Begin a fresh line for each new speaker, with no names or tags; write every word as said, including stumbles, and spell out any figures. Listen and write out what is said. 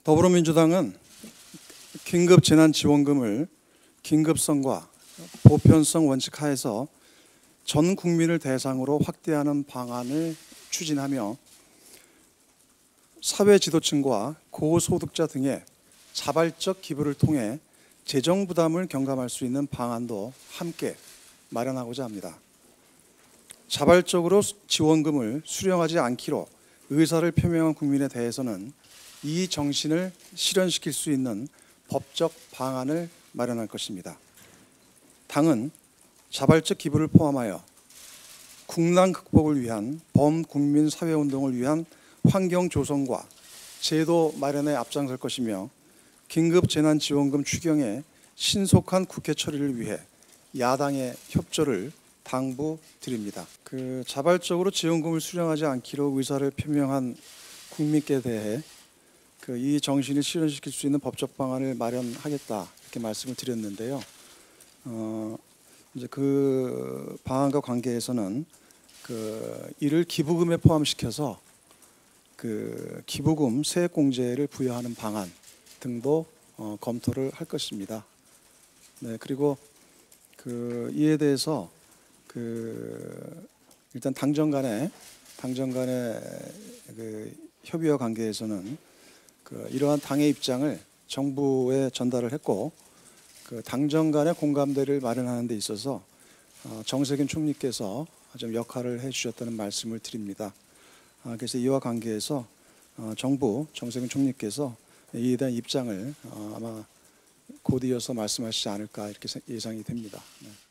더불어민주당은 긴급재난지원금을 긴급성과 보편성 원칙 하에서 전 국민을 대상으로 확대하는 방안을 추진하며 사회 지도층과 고소득자 등의 자발적 기부를 통해 재정 부담을 경감할 수 있는 방안도 함께 마련하고자 합니다. 자발적으로 지원금을 수령하지 않기로 의사를 표명한 국민에 대해서는 이 정신을 실현시킬 수 있는 법적 방안을 마련할 것입니다. 당은 자발적 기부를 포함하여 국난 극복을 위한 범국민 사회운동을 위한 환경 조성과 제도 마련에 앞장설 것이며 긴급재난지원금 추경의 신속한 국회 처리를 위해 야당의 협조를 당부드립니다. 그 자발적으로 지원금을 수령하지 않기로 의사를 표명한 국민께 대해 그 이 정신을 실현시킬 수 있는 법적 방안을 마련하겠다 이렇게 말씀을 드렸는데요. 어, 이제 그 방안과 관계에서는 그 이를 기부금에 포함시켜서 그 기부금 세액공제를 부여하는 방안 등도 어, 검토를 할 것입니다. 네, 그리고 그 이에 대해서 그 일단 당정 간의 당정 간의 그 협의와 관계에서는 그 이러한 당의 입장을 정부에 전달을 했고 그 당정 간의 공감대를 마련하는 데 있어서 어, 정세균 총리께서 좀 역할을 해주셨다는 말씀을 드립니다. 아, 그래서 이와 관계해서 어, 정부 정세균 총리께서 이에 대한 입장을 어, 아마 곧 이어서 말씀하시지 않을까 이렇게 예상이 됩니다. 네.